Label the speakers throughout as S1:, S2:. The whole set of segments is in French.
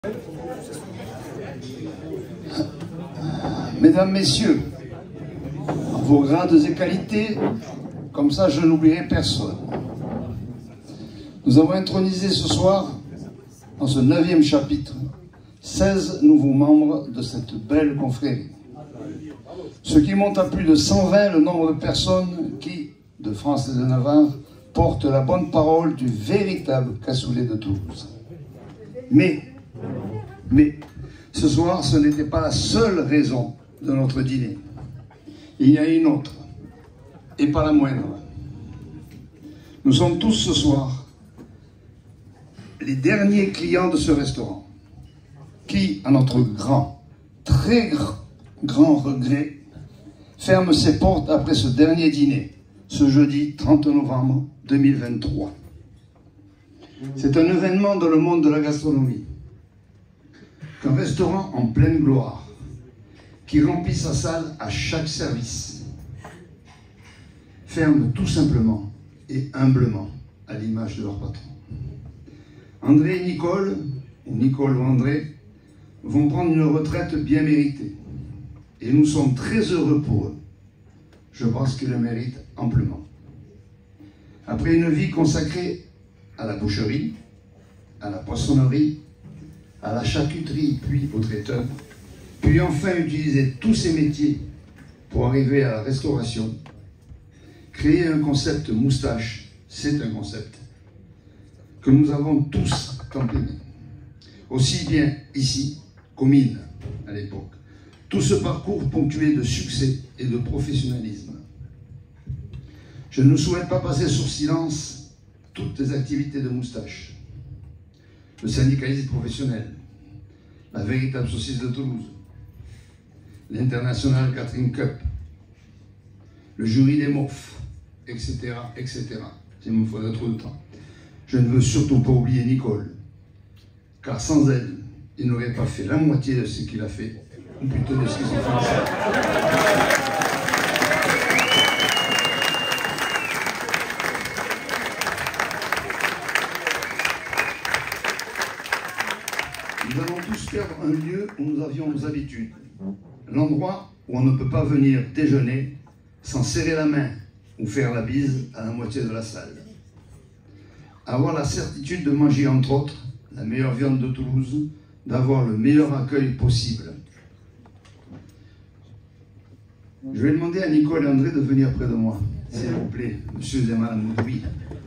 S1: Mesdames, Messieurs, vos grades et qualités, comme ça je n'oublierai personne. Nous avons intronisé ce soir, dans ce 9e chapitre, 16 nouveaux membres de cette belle confrérie. Ce qui monte à plus de 120 le nombre de personnes qui, de France et de Navarre, portent la bonne parole du véritable cassoulet de Toulouse. Mais, ce soir, ce n'était pas la seule raison de notre dîner. Il y a une autre, et pas la moindre. Nous sommes tous ce soir les derniers clients de ce restaurant, qui, à notre très grand regret, ferme ses portes après ce dernier dîner, ce jeudi 30 novembre 2023. C'est un événement dans le monde de la gastronomie. Qu'un restaurant en pleine gloire, qui remplit sa salle à chaque service, ferme tout simplement et humblement à l'image de leur patron. André et Nicole, ou Nicole ou André, vont prendre une retraite bien méritée. Et nous sommes très heureux pour eux. Je pense qu'ils le méritent amplement. Après une vie consacrée à la boucherie, à la poissonnerie, à la charcuterie, puis au traiteur, puis enfin utiliser tous ces métiers pour arriver à la restauration, créer un concept moustache, c'est un concept que nous avons tous campé, aussi bien ici qu'au mines à l'époque. Tout ce parcours ponctué de succès et de professionnalisme. Je ne souhaite pas passer sur silence toutes les activités de moustache. Le syndicalisme professionnel, la véritable saucisse de Toulouse, l'International Catering Cup, le jury des MOF, etc., etc. Il me faudrait trop de temps. Je ne veux surtout pas oublier Nicole, car sans elle, il n'aurait pas fait la moitié de ce qu'il a fait, ou plutôt de ce qu'ils ont fait. Nous allons tous perdre un lieu où nous avions nos habitudes. L'endroit où on ne peut pas venir déjeuner sans serrer la main ou faire la bise à la moitié de la salle. Avoir la certitude de manger, entre autres, la meilleure viande de Toulouse, d'avoir le meilleur accueil possible. Je vais demander à Nicole et André de venir près de moi, s'il vous plaît, monsieur et madame Moudoubi.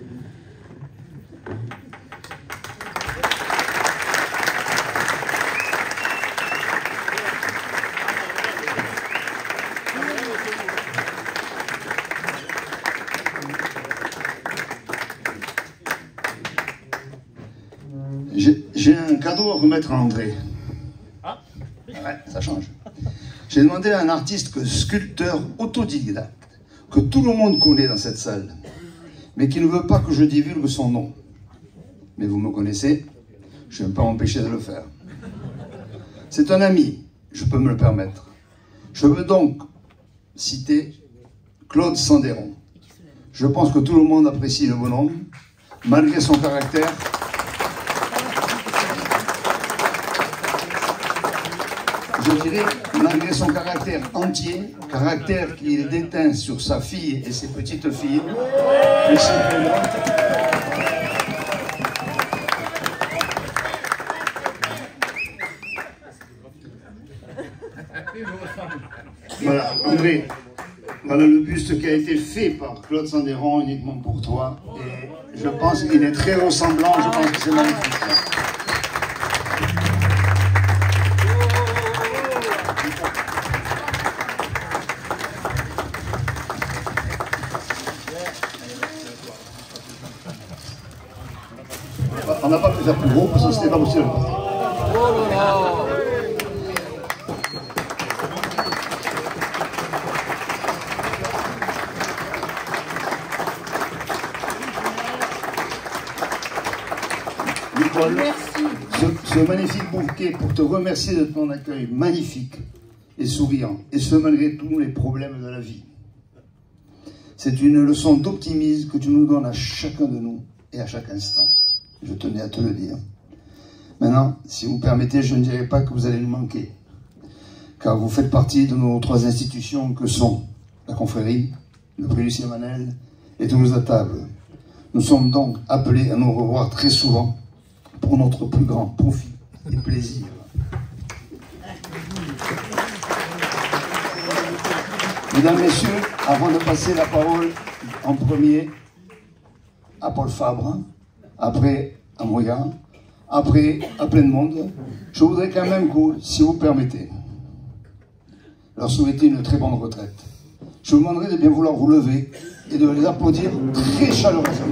S1: J'ai un cadeau à remettre à André. Ah. Ouais, ça change. J'ai demandé à un artiste sculpteur autodidacte, que tout le monde connaît dans cette salle, mais qui ne veut pas que je divulgue son nom. Mais vous me connaissez, je ne vais pas m'empêcher de le faire. C'est un ami, je peux me le permettre. Je veux donc citer Claude Sandéron. Je pense que tout le monde apprécie le bonhomme, malgré son caractère. Je dirais, malgré son caractère entier, caractère qu'il déteint sur sa fille et ses petites filles, voilà, André, voilà le buste qui a été fait par Claude Sandéron uniquement pour toi. Et je pense qu'il est très ressemblant, je pense que c'est magnifique. On n'a pas pu faire plus gros parce que c'était pas possible. Nicole, ce magnifique bouquet pour te remercier de ton accueil magnifique et souriant, et ce malgré tous les problèmes de la vie. C'est une leçon d'optimisme que tu nous donnes à chacun de nous et à chaque instant. Je tenais à te le dire. Maintenant, si vous permettez, je ne dirai pas que vous allez nous manquer, car vous faites partie de nos 3 institutions que sont la confrérie, le prix Lucien Manel et Toulouse à table. Nous sommes donc appelés à nous revoir très souvent pour notre plus grand profit et plaisir. Mesdames, Messieurs, avant de passer la parole en premier à Paul Fabre, après à Moya, après à plein de monde, je voudrais quand même que, si vous permettez, leur souhaiter une très bonne retraite. Je vous demanderai de bien vouloir vous lever et de les applaudir très chaleureusement.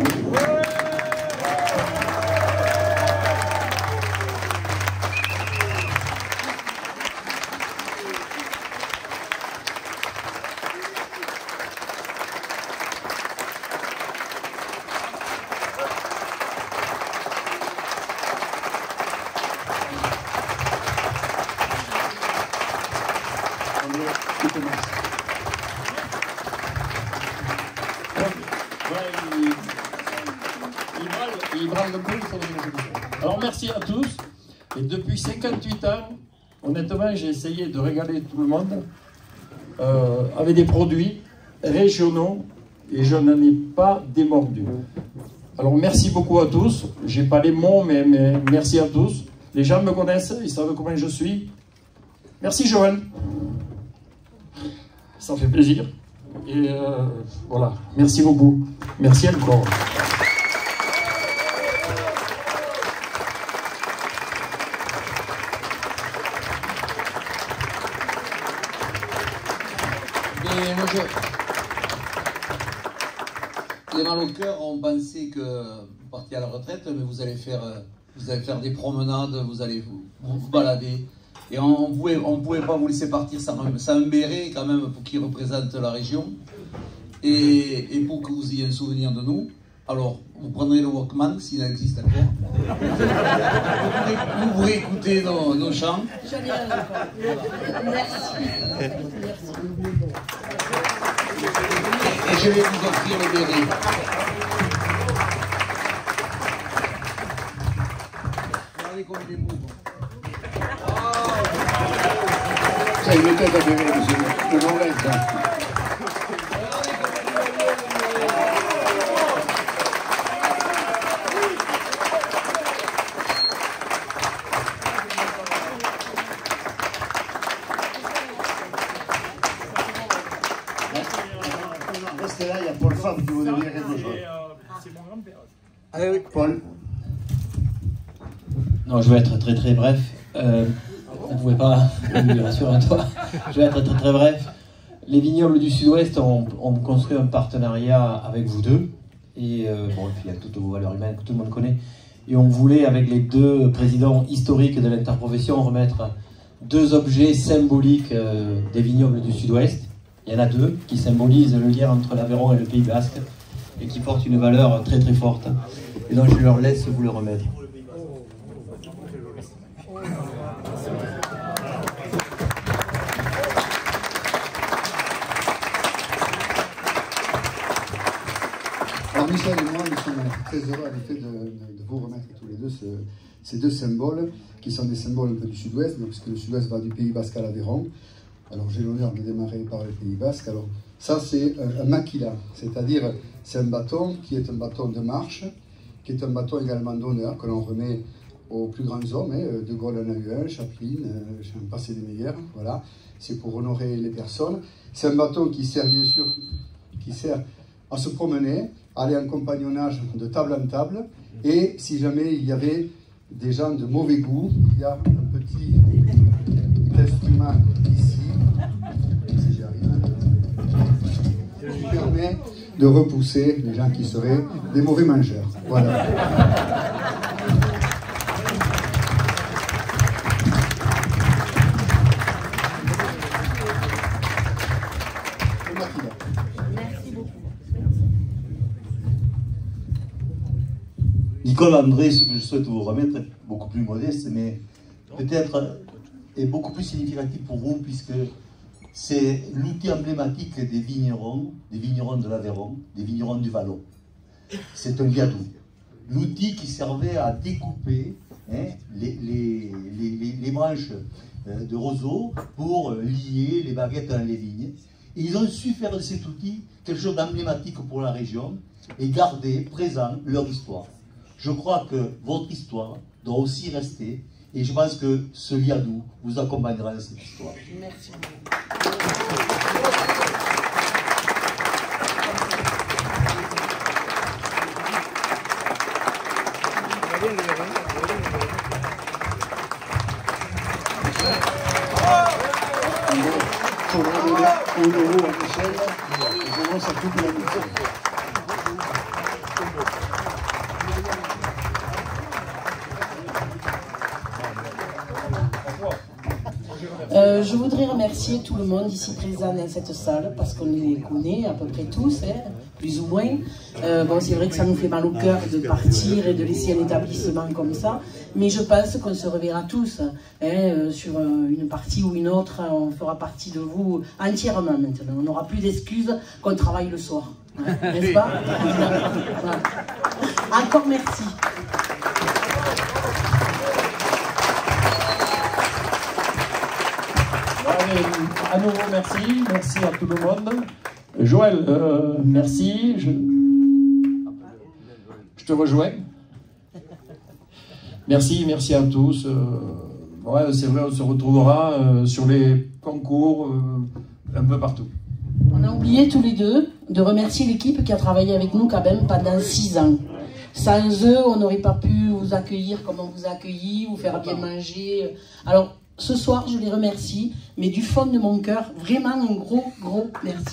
S2: Alors merci à tous. Et depuis 58 ans, honnêtement, j'ai essayé de régaler tout le monde avec des produits régionaux et je n'en ai pas démordu. Alors merci beaucoup à tous. J'ai pas les mots, mais merci à tous. Les gens me connaissent, ils savent comment je suis. Merci Joël. Ça fait plaisir. Et voilà, merci beaucoup. Merci encore.
S3: Les mal au cœur ont pensé que vous partiez à la retraite, mais vous allez faire des promenades, vous allez vous balader. Et on pouvait pas vous laisser partir sans un béret quand même pour qui représente la région. Et pour que vous ayez un souvenir de nous, alors vous prendrez le Walkman s'il existe encore. Vous pourrez écouter nos chants. Merci. Et je vais vous offrir le béret. Regardez comme il est beau.
S1: Ça, il était à béret, monsieur. Le mauvais, ça. Restez là, il y a Paul Fabre qui vous dire quelque chose. C'est mon grand-père. Allez, oui, Paul.
S4: Non, je vais être très bref. On ne pouvait pas, rassure-toi. Je vais être très bref. Les vignobles du Sud-Ouest ont construit un partenariat avec vous deux. Et bon, et puis il y a toutes vos valeurs humaines que tout le monde connaît. Et on voulait, avec les 2 présidents historiques de l'interprofession, remettre 2 objets symboliques des vignobles du Sud-Ouest. Il y en a 2 qui symbolisent le lien entre l'Aveyron et le Pays Basque et qui portent une valeur très forte. Et donc je leur laisse vous le remettre.
S5: Alors Michel et moi, nous sommes très heureux en effet de vous remettre tous les deux ces 2 symboles, qui sont des symboles un peu du Sud-Ouest, puisque le Sud-Ouest va du Pays Basque à l'Aveyron. Alors j'ai l'honneur de démarrer par le Pays Basque. Alors ça c'est un maquila, c'est-à-dire c'est un bâton qui est un bâton de marche, qui est un bâton également d'honneur que l'on remet aux plus grands hommes, De Gaulle en a eu un, Chaplin, j'en passe des meilleurs, voilà. C'est pour honorer les personnes. C'est un bâton qui sert bien sûr, à se promener, à aller en compagnonnage de table en table, et si jamais il y avait des gens de mauvais goût, il y a un petit instrument ici, si j'y arrive, qui permet de repousser les gens qui seraient des mauvais mangeurs. Voilà.
S6: Merci beaucoup.
S7: Nicole, André, ce que je souhaite vous remettre est beaucoup plus modeste, mais peut-être est beaucoup plus significatif pour vous, puisque c'est l'outil emblématique des vignerons de l'Aveyron, des vignerons du Vallon. C'est un viadoux. l'outil qui servait à découper les branches de roseaux pour lier les baguettes dans les vignes. Et ils ont su faire de cet outil quelque chose d'emblématique pour la région et garder présent leur histoire. Je crois que votre histoire doit aussi rester et je pense que ce Liadou vous accompagnera dans cette histoire.
S6: Merci.
S1: On va donner 1 euro à Michel, et vraiment ça coupe la mission.
S6: Je voudrais remercier tout le monde ici présent dans cette salle, parce qu'on les connaît à peu près tous, hein, plus ou moins. Bon, c'est vrai que ça nous fait mal au cœur de partir et de laisser un établissement comme ça, mais je pense qu'on se reverra tous, hein, sur une partie ou une autre. On fera partie de vous entièrement maintenant. On n'aura plus d'excuses qu'on travaille le soir, hein, n'est-ce pas? Voilà. Encore merci.
S2: À nouveau, merci à tout le monde. Joël, merci, je te rejoins. Merci à tous. Ouais, c'est vrai, on se retrouvera sur les concours un peu partout.
S6: On a oublié tous les deux de remercier l'équipe qui a travaillé avec nous quand même pendant 6 ans. Sans eux, on n'aurait pas pu vous accueillir comme on vous a accueilli, vous faire bien manger. Alors, ce soir, je les remercie, mais du fond de mon cœur, vraiment un gros merci.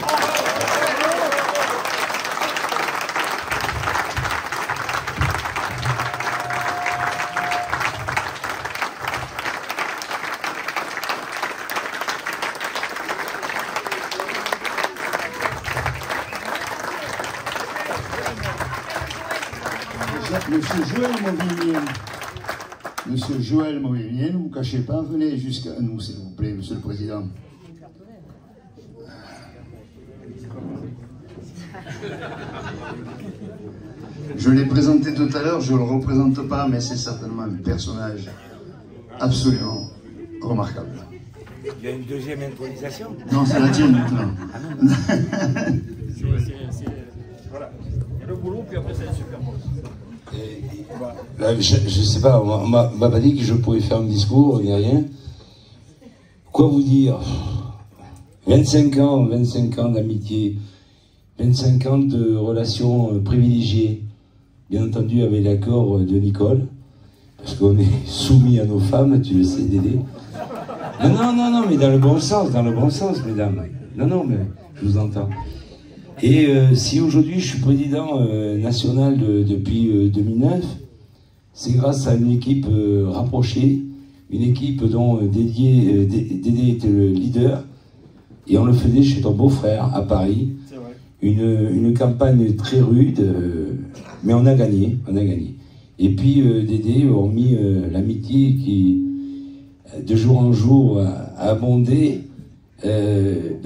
S1: Monsieur Joël Mauvigné. Monsieur Joël Mauvigné, ne vous cachez pas, venez jusqu'à nous, s'il vous plaît, Monsieur le Président. Je l'ai présenté tout à l'heure, je ne le représente pas, mais c'est certainement un personnage absolument remarquable.
S8: Il y a une deuxième improvisation?
S1: Non, c'est la tienne maintenant.
S2: Voilà. Et le boulot, puis après, c'est un super beau.
S9: Là, je sais pas, on m'a pas dit que je pouvais faire un discours, il n'y a rien. Quoi vous dire? 25 ans d'amitié, 25 ans de relations privilégiées, bien entendu avec l'accord de Nicole, parce qu'on est soumis à nos femmes, tu le sais, Dédé. Non, mais dans le bon sens, mesdames. Non, mais je vous entends. Et si aujourd'hui je suis président national depuis 2009, c'est grâce à une équipe rapprochée, une équipe dont Dédé était le leader, et on le faisait chez ton beau-frère à Paris. Une campagne très rude, mais on a gagné. Et puis Dédé, hormis l'amitié qui, de jour en jour, a abondé, mais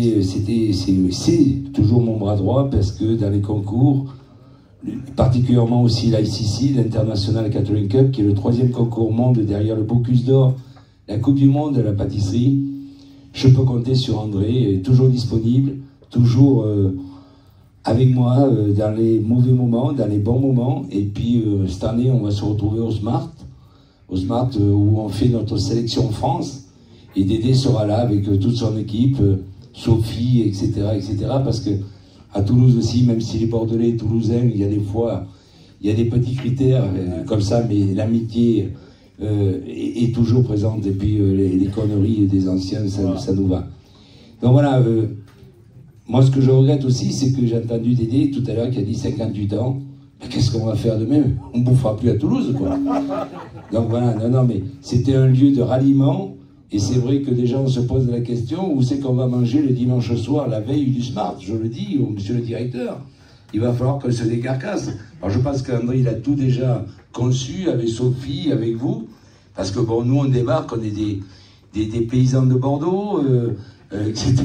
S9: c'est toujours mon bras droit, parce que dans les concours, particulièrement aussi l'ICC, l'International Catering Cup, qui est le 3e concours au monde derrière le Bocuse d'Or, la Coupe du Monde de la pâtisserie, je peux compter sur André, toujours disponible, toujours avec moi dans les mauvais moments, dans les bons moments. Et puis cette année, on va se retrouver au Smart où on fait notre sélection France. Et Dédé sera là avec toute son équipe, Sophie, etc., parce que à Toulouse aussi, même si les Bordelais et Toulousains, il y a des fois, il y a des petits critères comme ça, mais l'amitié est toujours présente. Et puis les conneries des anciens, ça nous va. Donc voilà, moi ce que je regrette aussi, c'est que j'ai entendu Dédé tout à l'heure qui a dit 58 ans. Mais qu'est-ce qu'on va faire de même? On ne bouffera plus à Toulouse, quoi. Donc voilà, non, mais c'était un lieu de ralliement. Et c'est vrai que déjà on se pose la question, où c'est qu'on va manger le dimanche soir, la veille du Smart? Je le dis au monsieur le directeur, il va falloir qu'on se décarcasse. Alors je pense qu'André, il a tout déjà conçu avec Sophie, avec vous, parce que bon, nous on débarque, on est des paysans de Bordeaux, etc.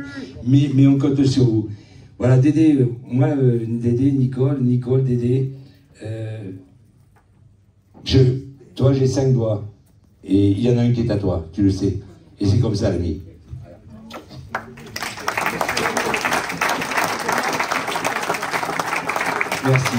S9: mais on compte sur vous. Voilà, Dédé, moi, Dédé, Nicole, Dédé, Toi, j'ai 5 doigts. Et il y en a un qui est à toi, tu le sais. Et c'est comme ça, l'ami. Merci.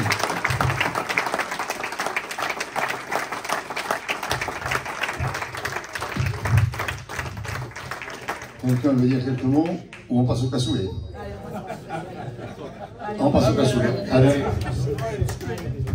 S1: Quelqu'un veut dire quelques mots ou on passe au cassoulet? On passe au cassoulet. Allez.